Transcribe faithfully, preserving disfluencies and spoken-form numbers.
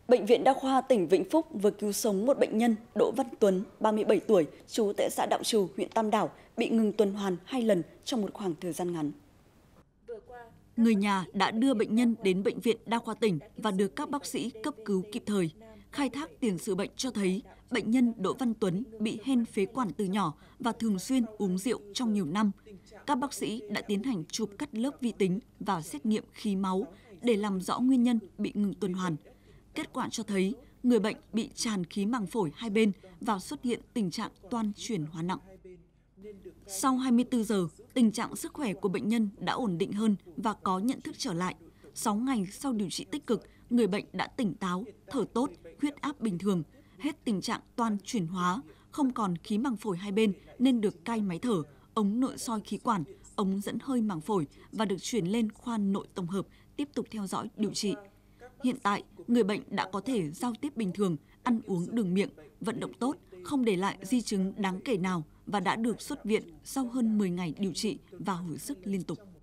Bệnh viện Đa khoa tỉnh Vĩnh Phúc vừa cứu sống một bệnh nhân Đỗ Văn Tuấn, ba mươi bảy tuổi, trú tại xã Đạo Trù, huyện Tam Đảo, bị ngừng tuần hoàn hai lần trong một khoảng thời gian ngắn. Người nhà đã đưa bệnh nhân đến Bệnh viện Đa khoa tỉnh và được các bác sĩ cấp cứu kịp thời. Khai thác tiền sử bệnh cho thấy bệnh nhân Đỗ Văn Tuấn bị hen phế quản từ nhỏ và thường xuyên uống rượu trong nhiều năm. Các bác sĩ đã tiến hành chụp cắt lớp vi tính và xét nghiệm khí máu để làm rõ nguyên nhân bị ngừng tuần hoàn. Kết quả cho thấy người bệnh bị tràn khí màng phổi hai bên và xuất hiện tình trạng toan chuyển hóa nặng. Sau hai mươi tư giờ, tình trạng sức khỏe của bệnh nhân đã ổn định hơn và có nhận thức trở lại. sáu ngày sau điều trị tích cực, người bệnh đã tỉnh táo, thở tốt, huyết áp bình thường, hết tình trạng toan chuyển hóa, không còn khí màng phổi hai bên nên được cai máy thở, ống nội soi khí quản, ống dẫn hơi màng phổi và được chuyển lên khoa nội tổng hợp tiếp tục theo dõi điều trị. Hiện tại, người bệnh đã có thể giao tiếp bình thường, ăn uống đường miệng, vận động tốt, không để lại di chứng đáng kể nào và đã được xuất viện sau hơn mười ngày điều trị và hồi sức liên tục.